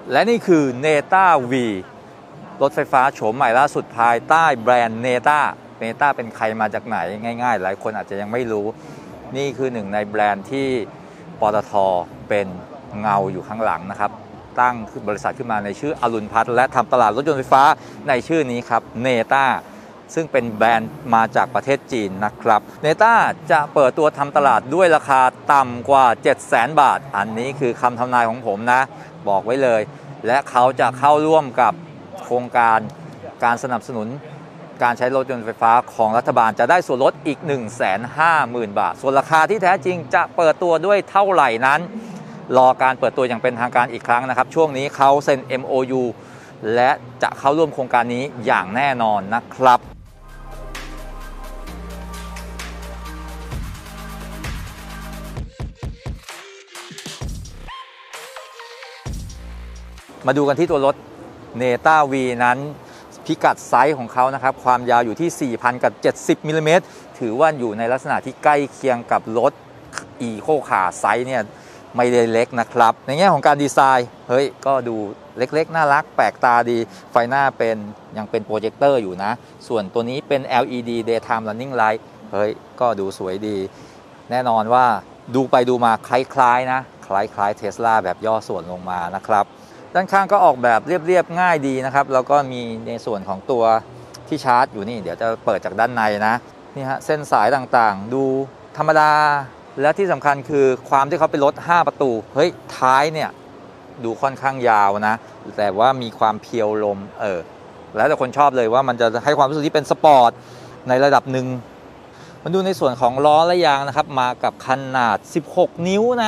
และนี่คือ Neta V รถไฟฟ้าโฉมใหม่ล่าสุดภายใต้แบรนด์ Neta เป็นใครมาจากไหนง่ายๆหลายคนอาจจะยังไม่รู้นี่คือหนึ่งในแบรนด์ที่ปตท.เป็นเงาอยู่ข้างหลังนะครับตั้งบริษัทขึ้นมาในชื่ออรุณพัฒน์และทำตลาดรถยนต์ไฟฟ้าในชื่อนี้ครับ Neta ซึ่งเป็นแบรนด์มาจากประเทศจีนนะครับ Neta จะเปิดตัวทำตลาดด้วยราคาต่ำกว่า 700,000 บาทอันนี้คือคำทำนายของผมนะบอกไว้เลยและเขาจะเข้าร่วมกับโครงการสนับสนุนการใช้รถยนต์ไฟฟ้าของรัฐบาลจะได้ส่วนลดอีก 150,000 บาทส่วนราคาที่แท้จริงจะเปิดตัวด้วยเท่าไหร่นั้นรอการเปิดตัวอย่างเป็นทางการอีกครั้งนะครับช่วงนี้เขาเซ็น MOU และจะเข้าร่วมโครงการนี้อย่างแน่นอนนะครับมาดูกันที่ตัวรถ Neta V นั้นพิกัดไซส์ของเขานะครับความยาวอยู่ที่ 4,070 มิลลิเมตรถือว่าอยู่ในลักษณะที่ใกล้เคียงกับรถ Eco Car ไซส์เนี่ยไม่ได้เล็กนะครับในแง่ของการดีไซน์ก็ดูเล็กๆน่ารักแปลกตาดีไฟหน้ายังเป็นโปรเจคเตอร์อยู่นะส่วนตัวนี้เป็น LED Daytime Running Light ก็ดูสวยดีแน่นอนว่าดูไปดูมาคล้ายๆนะคล้าย Tesla แบบย่อส่วนลงมานะครับด้านข้างก็ออกแบบเรียบๆง่ายดีนะครับแล้วก็มีในส่วนของตัวที่ชาร์จอยู่นี่เดี๋ยวจะเปิดจากด้านในนะนี่ฮะเส้นสายต่างๆดูธรรมดาและที่สำคัญคือความที่เขาเป็นรถ5ประตูท้ายเนี่ยดูค่อนข้างยาวนะแต่ว่ามีความเพียวลมแล้วแต่คนชอบเลยว่ามันจะให้ความรู้สึกที่เป็นสปอร์ตในระดับหนึ่งมาดูในส่วนของล้อและยางนะครับมากับขนาด16นิ้วนะ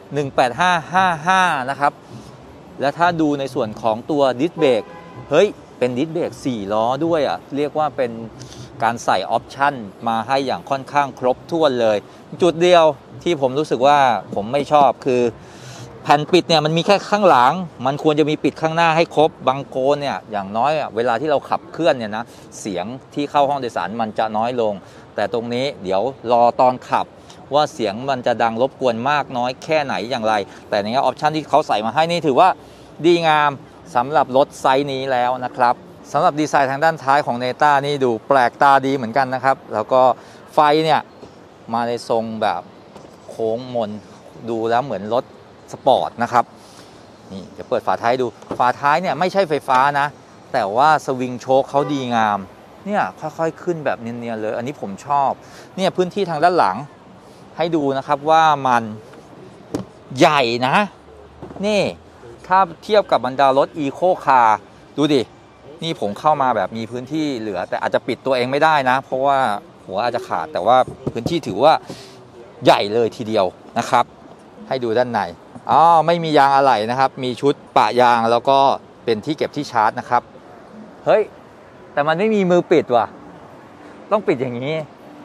185/55นะครับและถ้าดูในส่วนของตัวดิสเบรกเป็นดิสเบรก4ล้อด้วยเรียกว่าเป็นการใส่ออปชั่นมาให้อย่างค่อนข้างครบถ้วนเลยจุดเดียวที่ผมรู้สึกว่าผมไม่ชอบคือแผ่นปิดเนี่ยมันมีแค่ข้างหลังมันควรจะมีปิดข้างหน้าให้ครบบางโกนเนี่ยอย่างน้อยเวลาที่เราขับเคลื่อนเนี่ยนะเสียงที่เข้าห้องโดยสารมันจะน้อยลงแต่ตรงนี้เดี๋ยวรอตอนขับว่าเสียงมันจะดังรบกวนมากน้อยแค่ไหนอย่างไรแต่ในออปชั่นที่เขาใส่มาให้นี่ถือว่าดีงามสำหรับรถไซส์นี้แล้วนะครับสำหรับดีไซน์ทางด้านท้ายของ Neta นี่ดูแปลกตาดีเหมือนกันนะครับแล้วก็ไฟเนี่ยมาในทรงแบบโค้งมนดูแล้วเหมือนรถสปอร์ตนะครับนี่เดี๋ยวเปิดฝาท้ายดูฝาท้ายเนี่ยไม่ใช่ไฟฟ้านะแต่ว่าสวิงโชคเขาดีงามเนี่ยค่อยๆขึ้นแบบเนียนๆเลยอันนี้ผมชอบเนี่ยพื้นที่ทางด้านหลังให้ดูนะครับว่ามันใหญ่นะนี่ถ้าเทียบกับบรรดารถ Eco Car ดูดินี่ผมเข้ามาแบบมีพื้นที่เหลือแต่อาจจะปิดตัวเองไม่ได้นะเพราะว่าหัวอาจจะขาดแต่ว่าพื้นที่ถือว่าใหญ่เลยทีเดียวนะครับให้ดูด้านในไม่มียางอะไหล่นะครับมีชุดปะยางแล้วก็เป็นที่เก็บที่ชาร์จนะครับแต่มันไม่มีมือปิดว่ะต้องปิดอย่างนี้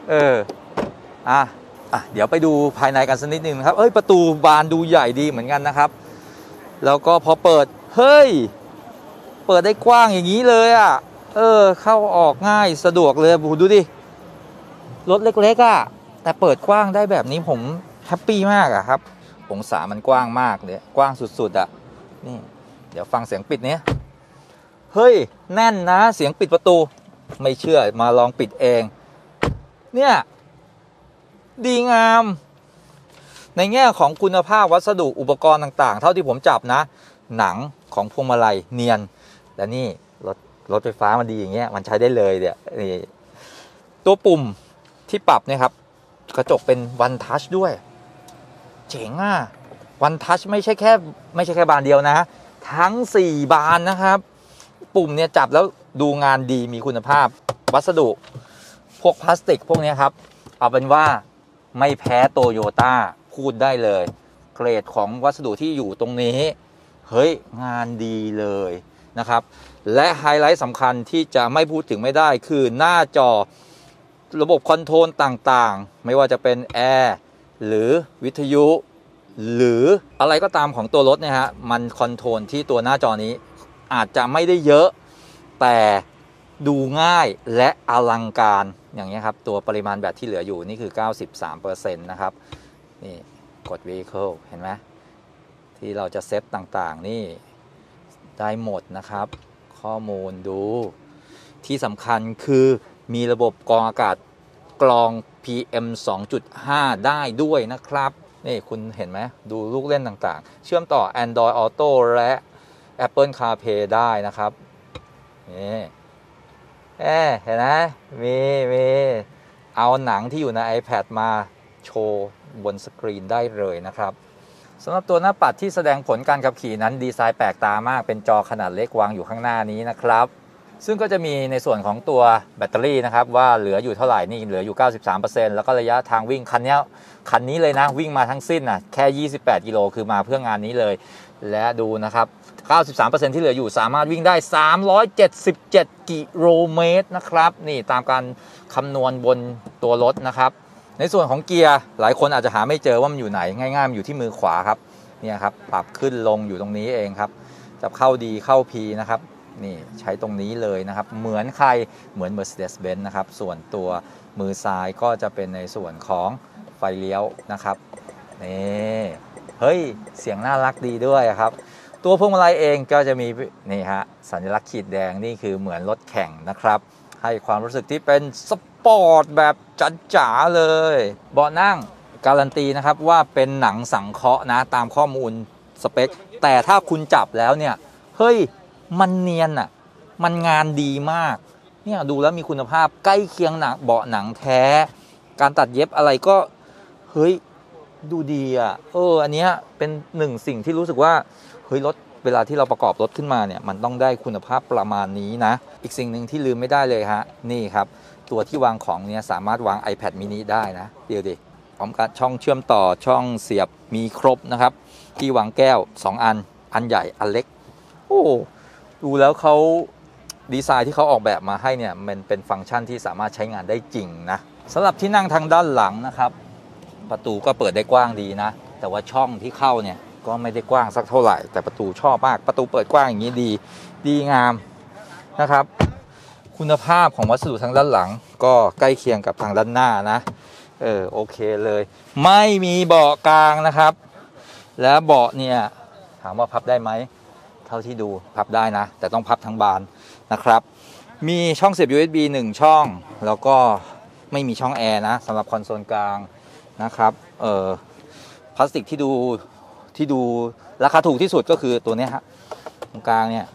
เดี๋ยวไปดูภายในกันสักนิดนึงนะครับประตูบานดูใหญ่ดีเหมือนกันนะครับแล้วก็พอเปิดเปิดได้กว้างอย่างนี้เลยเข้าออกง่ายสะดวกเลยดูดิรถเล็กๆแต่เปิดกว้างได้แบบนี้ผมแฮปปี้มากครับองศามันกว้างมากเลยกว้างสุดๆนี่เดี๋ยวฟังเสียงปิดเนี้ยแน่นนะเสียงปิดประตูไม่เชื่อมาลองปิดเองเนี่ยดีงามในแง่ของคุณภาพวัสดุอุปกรณ์ต่างๆเท่าที่ผมจับนะหนังของพวงมาลัยเนียนและนี่รถไฟฟ้ามันดีอย่างเงี้ยมันใช้ได้เลยเนี่ยตัวปุ่มที่ปรับเนี่ยครับกระจกเป็น One Touch ด้วยเจ๋งOne Touch ไม่ใช่แค่บานเดียวนะทั้ง4บานนะครับปุ่มเนี่ยจับแล้วดูงานดีมีคุณภาพวัสดุพวกพลาสติกพวกนี้ครับเอาเป็นว่าไม่แพ้โตโยต้าพูดได้เลยเกรดของวัสดุที่อยู่ตรงนี้งานดีเลยนะครับและไฮไลท์สำคัญที่จะไม่พูดถึงไม่ได้คือหน้าจอระบบคอนโทรลต่างๆไม่ว่าจะเป็นแอร์หรือวิทยุหรืออะไรก็ตามของตัวรถเนี่ยฮะมันคอนโทรลที่ตัวหน้าจอนี้อาจจะไม่ได้เยอะแต่ดูง่ายและอลังการอย่างนี้ครับตัวปริมาณแบตที่เหลืออยู่นี่คือ 93% นะครับนี่กด Vehicle เห็นไหมที่เราจะเซตต่างๆนี่ได้หมดนะครับข้อมูลดูที่สำคัญคือมีระบบกรองอากาศกรอง PM 2.5 ได้ด้วยนะครับนี่คุณเห็นไหมดูลูกเล่นต่างๆเชื่อมต่อ Android Auto และ Apple CarPlay ได้นะครับนี่เห็นไหมมีเอาหนังที่อยู่ใน iPad มาโชว์บนสกรีนได้เลยนะครับสำหรับตัวหน้าปัดที่แสดงผลการขับขี่นั้นดีไซน์แปลกตามากเป็นจอขนาดเล็กวางอยู่ข้างหน้านี้นะครับซึ่งก็จะมีในส่วนของตัวแบตเตอรี่นะครับว่าเหลืออยู่เท่าไหร่นี่เหลืออยู่ 93% แล้วก็ระยะทางวิ่งคันนี้เลยนะวิ่งมาทั้งสิ้นแค่28กิโลคือมาเพื่องานนี้เลยและดูนะครับ 93% ที่เหลืออยู่สามารถวิ่งได้377กิโลเมตรนะครับนี่ตามการคำนวณบนตัวรถนะครับในส่วนของเกียร์หลายคนอาจจะหาไม่เจอว่ามันอยู่ไหนง่ายๆมันอยู่ที่มือขวาครับเนี่ยครับปรับขึ้นลงอยู่ตรงนี้เองครับจะเข้าดีเข้า P นะครับนี่ใช้ตรงนี้เลยนะครับเหมือนใครเหมือน Mercedes-Benz นะครับส่วนตัวมือซ้ายก็จะเป็นในส่วนของไฟเลี้ยวนะครับนี่เฮ้ยเสียงน่ารักดีด้วยครับตัวพวงมาลัยเองก็จะมีนี่ฮะสัญลักษณ์ขีดแดงนี่คือเหมือนรถแข่งนะครับให้ความรู้สึกที่เป็นสปอร์ตแบบจ๋าๆเลยเบาะนั่งการันตีนะครับว่าเป็นหนังสังเคราะห์นะตามข้อมูลสเปคแต่ถ้าคุณจับแล้วเนี่ยเฮ้ยมันเนียนมันงานดีมากเนี่ยดูแล้วมีคุณภาพใกล้เคียงหนังเบาะหนังแท้การตัดเย็บอะไรก็เฮ้ยดูดีอันเนี้ยเป็นหนึ่งสิ่งที่รู้สึกว่าเฮ้ยรถเวลาที่เราประกอบรถขึ้นมาเนี่ยมันต้องได้คุณภาพประมาณนี้นะอีกสิ่งหนึ่งที่ลืมไม่ได้เลยฮะนี่ครับตัวที่วางของเนี่ยสามารถวาง iPad mini ได้นะเดี๋ยวดิพร้อมกับช่องเชื่อมต่อช่องเสียบมีครบนะครับที่วางแก้ว2อันใหญ่อันเล็กโอ้ดูแล้วเขาดีไซน์ที่เขาออกแบบมาให้เนี่ยมันเป็นฟังก์ชันที่สามารถใช้งานได้จริงนะสำหรับที่นั่งทางด้านหลังนะครับประตูก็เปิดได้กว้างดีนะแต่ว่าช่องที่เข้าเนี่ยก็ไม่ได้กว้างสักเท่าไหร่แต่ประตูชอบมากประตูเปิดกว้างอย่างนี้ดีงามนะครับคุณภาพของวัสดุทางด้านหลังก็ใกล้เคียงกับทางด้านหน้านะโอเคเลยไม่มีเบาะกลางนะครับและเบาะเนี่ยถามว่าพับได้ไหมเท่าที่ดูพับได้นะแต่ต้องพับทั้งบานนะครับมีช่องเสียบ USB 1 ช่องแล้วก็ไม่มีช่องแอร์นะสำหรับคอนโซลกลางนะครับพลาสติกที่ดูราคาถูกที่สุดก็คือตัวนี้ฮะตรงกลางเนี่ย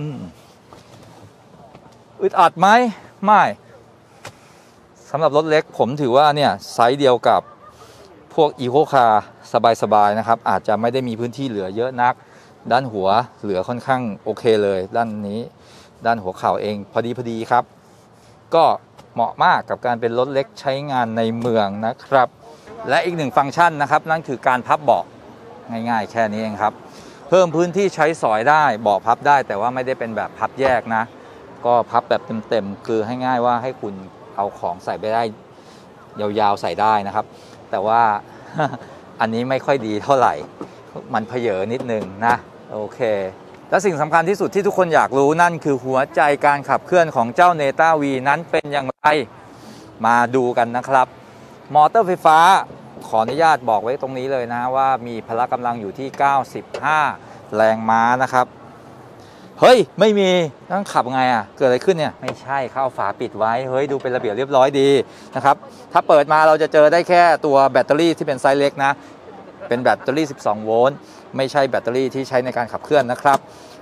อึดอัดไหมไม่สำหรับรถเล็กผมถือว่าเนี่ยไซส์เดียวกับพวกอีโคคาร์สบายๆนะครับอาจจะไม่ได้มีพื้นที่เหลือเยอะนักด้านหัวเหลือค่อนข้างโอเคเลยด้านนี้ด้านหัวเข่าเองพอดีครับก็เหมาะมากกับการเป็นรถเล็กใช้งานในเมืองนะครับและอีกหนึ่งฟังก์ชันนะครับนั่นคือการพับเบาะง่ายๆแค่นี้เองครับเพิ่มพื้นที่ใช้สอยได้เบาะพับได้แต่ว่าไม่ได้เป็นแบบพับแยกนะก็พับแบบเต็มๆคือให้ง่ายว่าให้คุณเอาของใส่ไปได้ยาวๆใส่ได้นะครับแต่ว่า อันนี้ไม่ค่อยดีเท่าไหร่มันเผยนิดนึงนะโอเคและสิ่งสำคัญที่สุดที่ทุกคนอยากรู้นั่นคือหัวใจการขับเคลื่อนของเจ้า Neta V นั้นเป็นอย่างไรมาดูกันนะครับมอเตอร์ไฟฟ้าขออนุญาตบอกไว้ตรงนี้เลยนะว่ามีพละกำลังอยู่ที่95แรงม้านะครับเฮ้ยไม่มีต้องขับไงเกิดอะไรขึ้นเนี่ยไม่ใช่เข้าฝาปิดไว้เฮ้ยดูเป็นระเบียบเรียบร้อยดีนะครับถ้าเปิดมาเราจะเจอได้แค่ตัวแบตเตอรี่ที่เป็นไซส์เล็กนะเป็นแบตเตอรี่12โวลต์ไม่ใช่แบตเตอรี่ที่ใช้ในการขับเคลื่อนนะครับ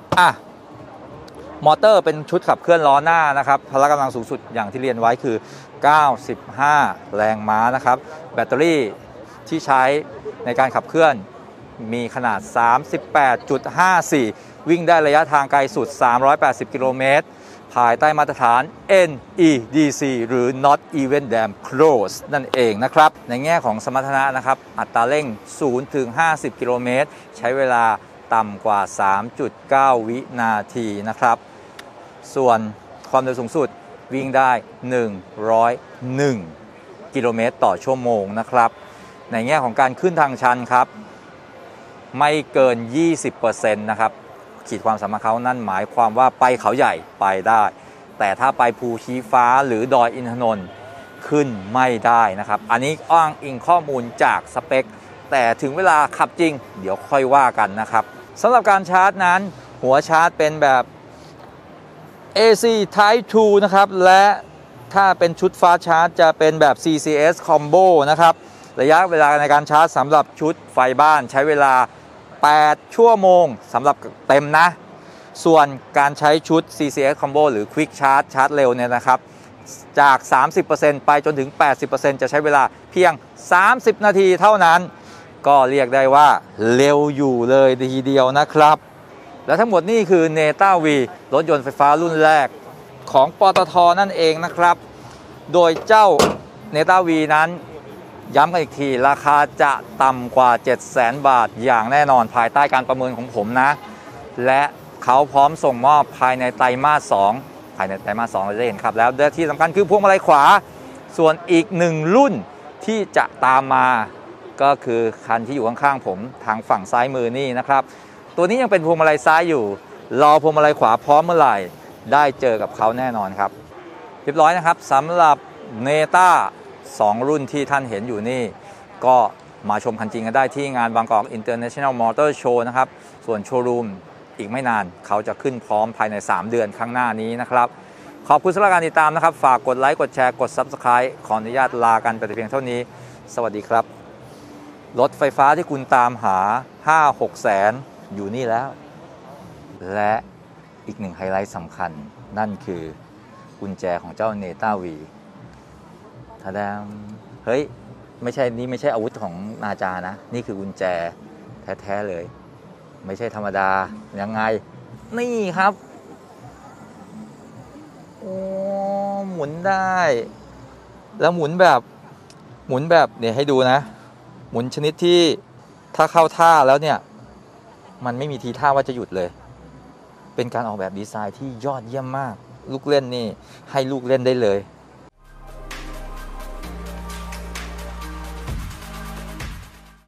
มอเตอร์เป็นชุดขับเคลื่อนล้อหน้านะครับพละกำลังสูงสุดอย่างที่เรียนไว้คือ95แรงม้านะครับแบตเตอรี่ที่ใช้ในการขับเคลื่อนมีขนาด 38.54 วิ่งได้ระยะทางไกลสุด380กิโลเมตรภายใต้มาตรฐาน NEDC หรือ Not Even Damn Close นั่นเองนะครับในแง่ของสมรรถนะนะครับอัตราเร่ง0 ถึง 50 กิโลเมตรใช้เวลาต่ำกว่า 3.9 วินาทีนะครับส่วนความเร็วสูงสุดวิ่งได้101กิโลเมตรต่อชั่วโมงนะครับในแง่ของการขึ้นทางชันครับไม่เกิน 20% นะครับขีดความสามารถเขานั่นหมายความว่าไปเขาใหญ่ไปได้แต่ถ้าไปภูชี้ฟ้าหรือดอยอินทนนท์ขึ้นไม่ได้นะครับอันนี้อ้างอิงข้อมูลจากสเปคแต่ถึงเวลาขับจริงเดี๋ยวค่อยว่ากันนะครับสำหรับการชาร์จนั้นหัวชาร์จเป็นแบบ AC Type 2 นะครับและถ้าเป็นชุดฟาสต์ชาร์จจะเป็นแบบ CCS Combo นะครับระยะเวลาในการชาร์จสำหรับชุดไฟบ้านใช้เวลา8 ชั่วโมงสำหรับเต็มนะส่วนการใช้ชุด CCS Combo หรือ Quick Charge ชาร์จเร็วเนี่ยนะครับจาก 30% ไปจนถึง 80% จะใช้เวลาเพียง 30 นาทีเท่านั้นก็เรียกได้ว่าเร็วอยู่เลยทีเดียวนะครับและทั้งหมดนี่คือ Neta V รถยนต์ไฟฟ้ารุ่นแรกของปตท.นั่นเองนะครับโดยเจ้า Neta V นั้นย้ำกันอีกทีราคาจะต่ำกว่า 700,000 บาทอย่างแน่นอนภายใต้การประเมินของผมนะและเขาพร้อมส่งมอบภายในไตรมาส 2ภายในไตรมาส 2เราจะเห็นครับแล้วและที่สำคัญคือพวงมาลัยขวาส่วนอีก1รุ่นที่จะตามมาก็คือคันที่อยู่ข้างๆผมทางฝั่งซ้ายมือนี่นะครับตัวนี้ยังเป็นพวงมาลัยซ้ายอยู่รอพวงมาลัยขวาพร้อมเมื่อไหร่ได้เจอกับเขาแน่นอนครับเรียบร้อยนะครับสำหรับ Neta 2 รุ่นที่ท่านเห็นอยู่นี่ก็มาชมคันจริงกันได้ที่งานบางกอก International Motor Show นะครับส่วนโชว์รูมอีกไม่นานเขาจะขึ้นพร้อมภายใน3 เดือนข้างหน้านี้นะครับขอบคุณสำหรับการติดตามนะครับฝากกดไลค์กดแชร์กด Subscribe ขออนุญาตลากันไปแต่เพียงเท่านี้สวัสดีครับรถไฟฟ้าที่คุณตามหา 5-6 แสนอยู่นี่แล้วและอีกหนึ่งไฮไลท์สำคัญนั่นคือกุญแจของเจ้า Neta V ทาดามเฮ้ยไม่ใช่อาวุธของนาจานะนี่คือกุญแจแท้ๆเลยไม่ใช่ธรรมดายังไงนี่ครับโอ้หมุนได้แล้วหมุนแบบเนี่ยให้ดูนะหมุนชนิดที่ถ้าเข้าท่าแล้วเนี่ยมันไม่มีทีท่าว่าจะหยุดเลยเป็นการออกแบบดีไซน์ที่ยอดเยี่ยมมากลูกเล่นนี่ให้ลูกเล่นได้เลย